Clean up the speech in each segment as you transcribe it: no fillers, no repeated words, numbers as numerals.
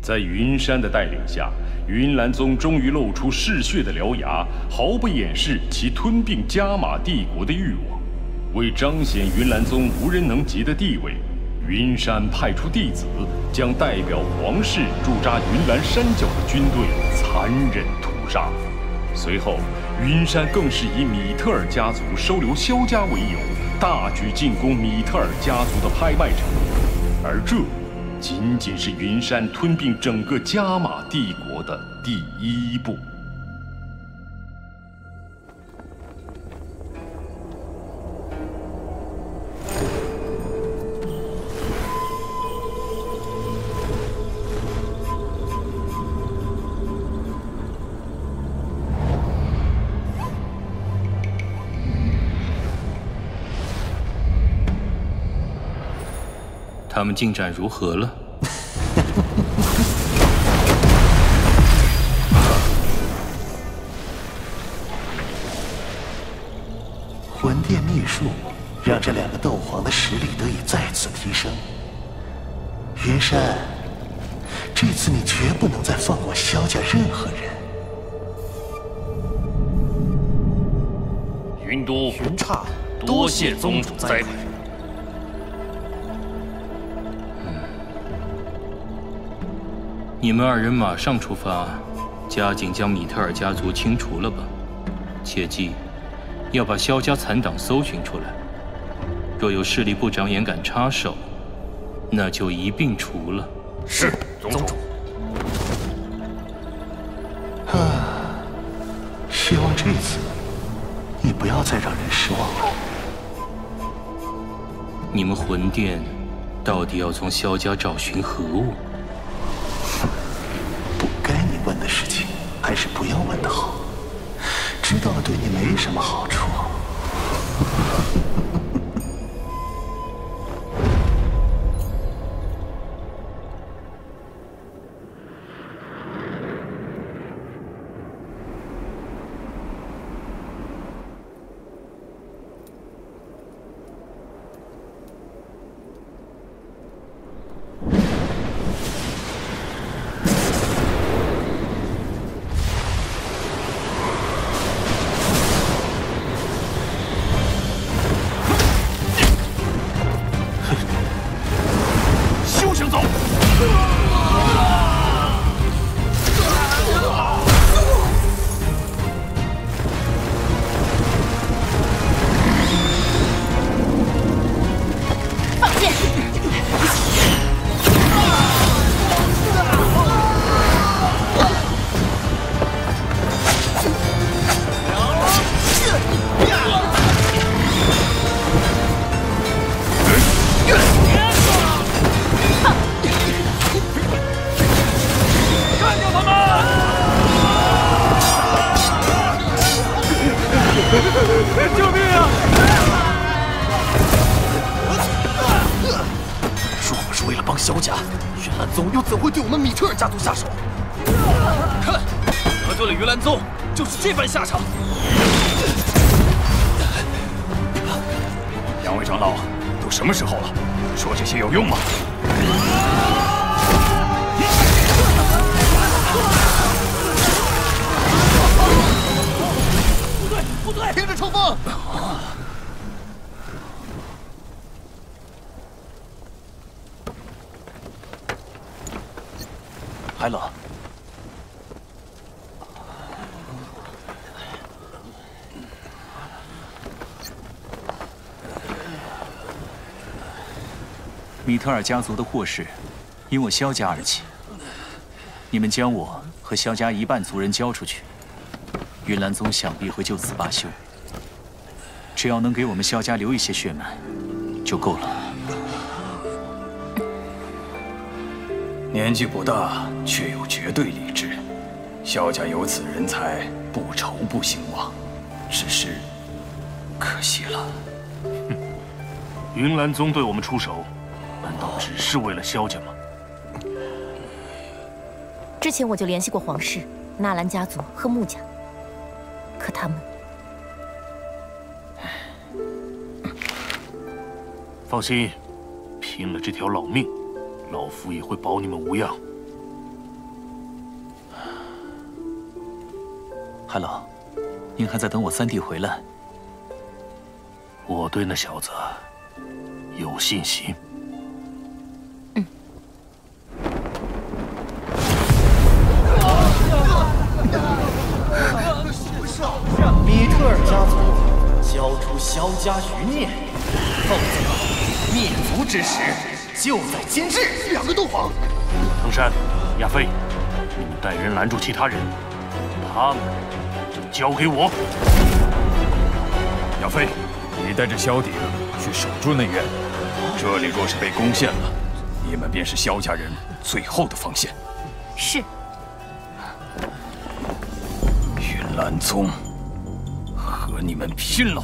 在云山的带领下，云岚宗终于露出嗜血的獠牙，毫不掩饰其吞并加玛帝国的欲望。为彰显云岚宗无人能及的地位，云山派出弟子，将代表皇室驻扎云岚山脚的军队残忍屠杀。随后，云山更是以米特尔家族收留萧家为由，大举进攻米特尔家族的拍卖场，而这仅仅是云山吞并整个加玛帝国的第一步。 他们进展如何了？ 魂殿秘术让这两个斗皇的实力得以再次提升。云山，这次你绝不能再放过萧家任何人。 云都云刹， 多谢宗主栽培。 你们二人马上出发，加紧将米特尔家族清除了吧。切记，要把萧家残党搜寻出来。若有势力不长眼敢插手，那就一并除了。 是，宗主。 希望这次你不要再让人失望了。 你们魂殿到底要从萧家找寻何物？ 不该你问的事情，还是不要问的好。知道了对你没什么好处。 救命啊！ 若不是为了帮萧家，云岚宗又怎会对我们米特尔家族下手？看，得罪了云岚宗，就是这般下场。 两位长老，都什么时候了？说这些有用吗？ 部队，听着冲锋！还冷。 米特尔家族的祸事，因我萧家而起。你们将我和萧家一半族人交出去，云岚宗想必会就此罢休。只要能给我们萧家留一些血脉，就够了。 年纪不大，却有绝对理智。萧家有此人才，不愁不兴旺。只是，可惜了。 云岚宗对我们出手，难道只是为了萧家吗？ 之前我就联系过皇室、纳兰家族和穆家，可他们…… 放心，拼了这条老命，老夫也会保你们无恙。 海老，您还在等我三弟回来？ 我对那小子有信心。 米特尔家族交出萧家余孽，否则灭族之时就在今日。2个斗皇， 藤山、亚飞，你们带人拦住其他人，他们就交给我。 亚飞，你带着萧鼎去守住内院，这里若是被攻陷了，你们便是萧家人最后的防线。 是。 云岚宗，和你们拼了！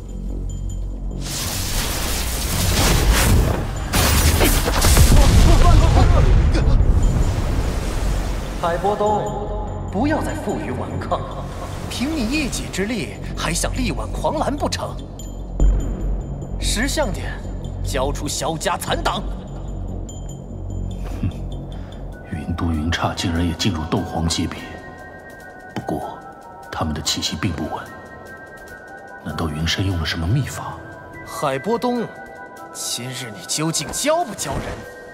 海波东，不要再负隅顽抗，凭你一己之力，还想力挽狂澜不成？识相点，交出萧家残党！ 云都云刹竟然也进入斗皇级别，不过他们的气息并不稳。难道云山用了什么秘法？ 海波东，今日你究竟教不教人？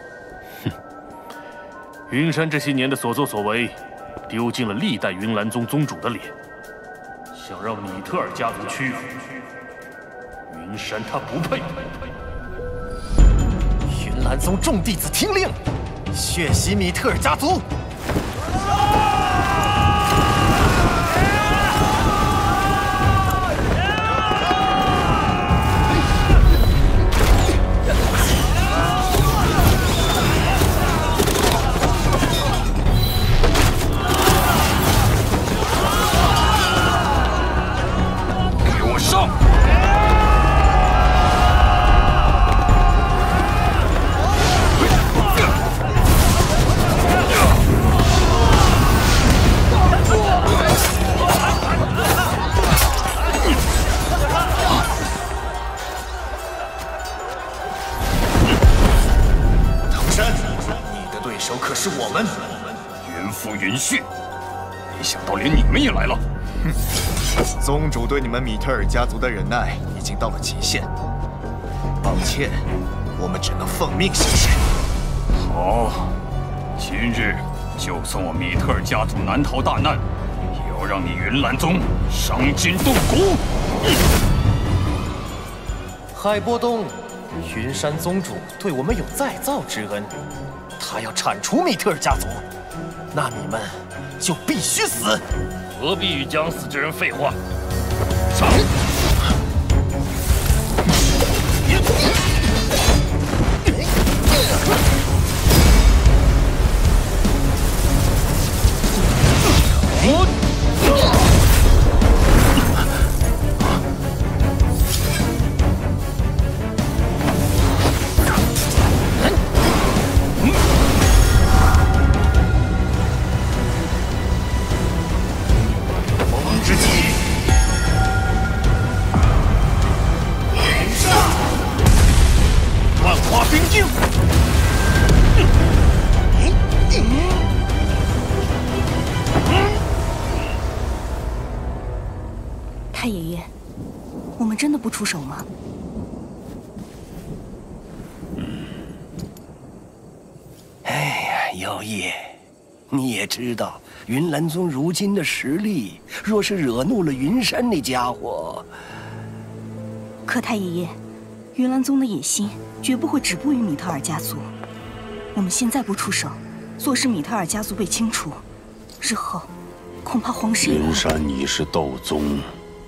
云山这些年的所作所为，丢尽了历代云岚宗宗主的脸。想让米特尔家族屈服，云山他不配。 云岚宗众弟子听令，血洗米特尔家族！可是我们云父云续，没想到连你们也来了。 哼，宗主对你们米特尔家族的忍耐已经到了极限，抱歉，我们只能奉命行事。 好，今日就算我米特尔家族难逃大难，也要让你云岚宗伤筋动骨。 海波东，云山宗主对我们有再造之恩。他要铲除米特尔家族，那你们就必须死！ 何必与将死之人废话？上！ 太爷爷，我们真的不出手吗？ 哎呀，妖夜，你也知道云岚宗如今的实力，若是惹怒了云山那家伙， 可太爷爷，云岚宗的野心绝不会止步于米特尔家族。我们现在不出手，坐视米特尔家族被清除，日后恐怕皇室也会…… 云山已是斗宗。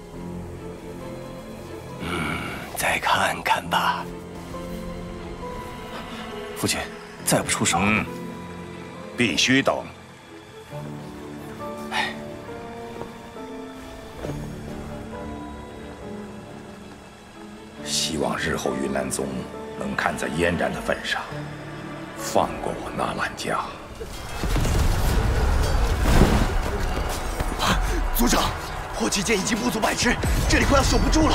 再看看吧。 父亲，再不出手， 必须等。希望日后云岚宗能看在嫣然的份上，放过我纳兰家。 族长，火器剑已经不足100支，这里快要守不住了。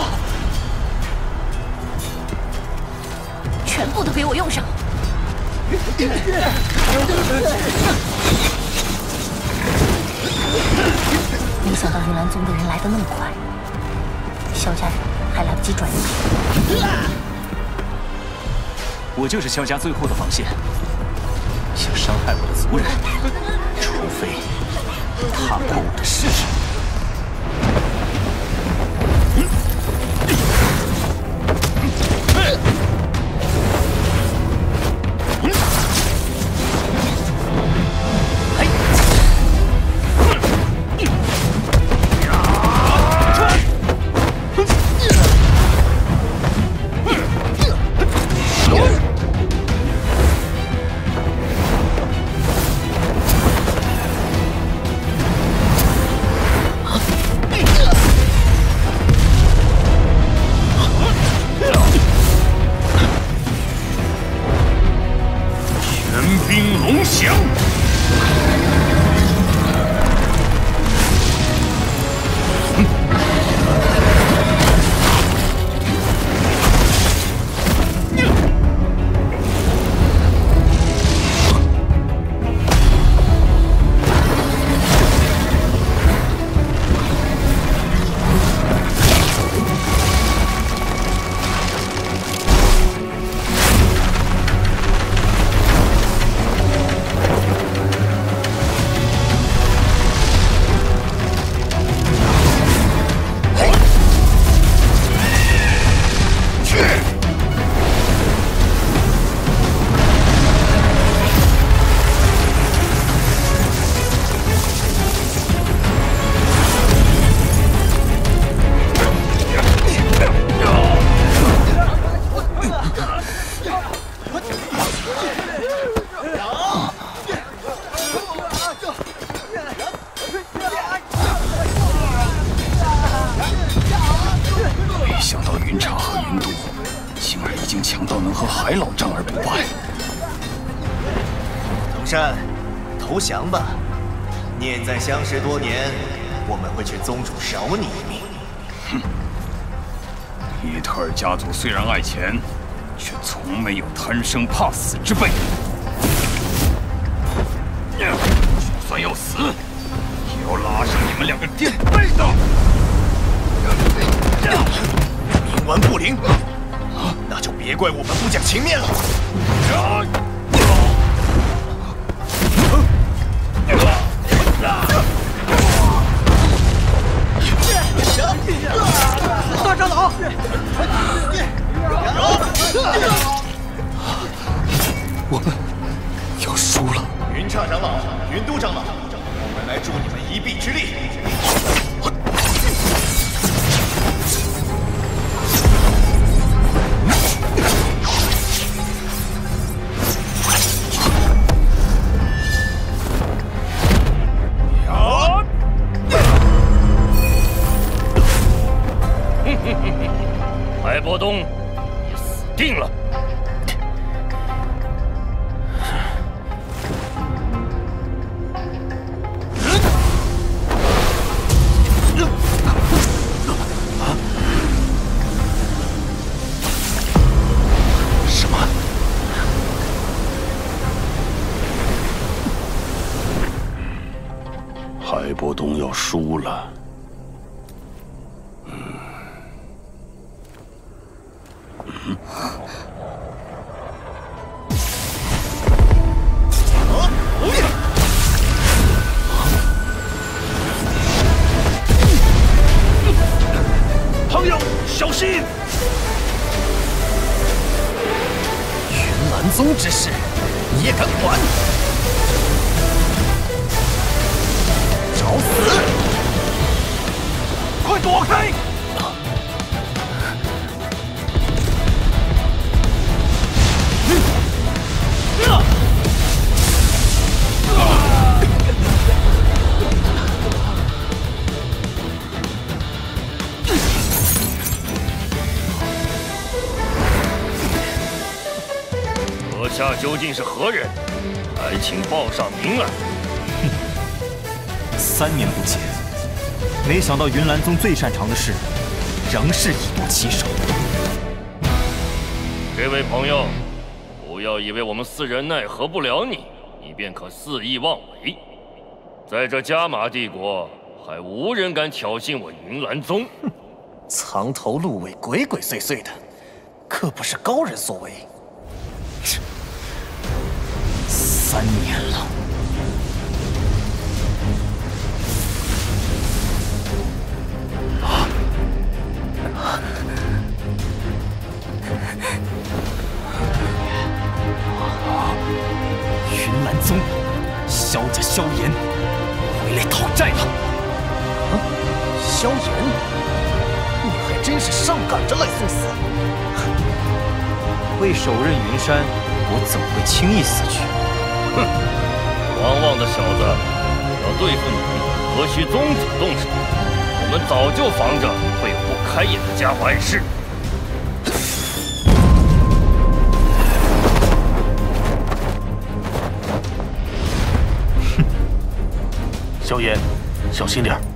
全部都给我用上！ 林小想到云岚宗的人来得那么快，萧家人还来不及转移。 我就是萧家最后的防线。想伤害我的族人，除非踏破我的誓言。 投降吧！念在相识多年，我们会劝宗主饶你一命。 哼！伊特尔家族虽然爱钱，却从没有贪生怕死之辈。就算要死，也要拉上你们两个垫背的。 冥顽不灵，那就别怪我们不讲情面了。 大长老， 我们要输了。 云刹长老、云都长老，我们来助你们一臂之力。 海波东，你死定了！ 什么？ 海波东要输了。 朋友，小心！ 云岚宗之事，你也敢管？找死！快躲开！ 阁下究竟是何人？还请报上名来。 3年不见，没想到云岚宗最擅长的事，仍是以夺其首。 这位朋友，不要以为我们4人奈何不了你，你便可肆意妄为。在这加玛帝国， 还无人敢挑衅我云岚宗。 藏头露尾，鬼鬼祟祟的，可不是高人所为。 3年了。 云岚宗，萧家萧炎回来讨债了。萧炎，你还真是上赶着来送死！ 为手刃云山，我怎会轻易死去？ 哼，狂妄的小子，要对付你，何须宗主动手？我们早就防着会有不开眼的家伙碍事。 萧炎，小心点儿。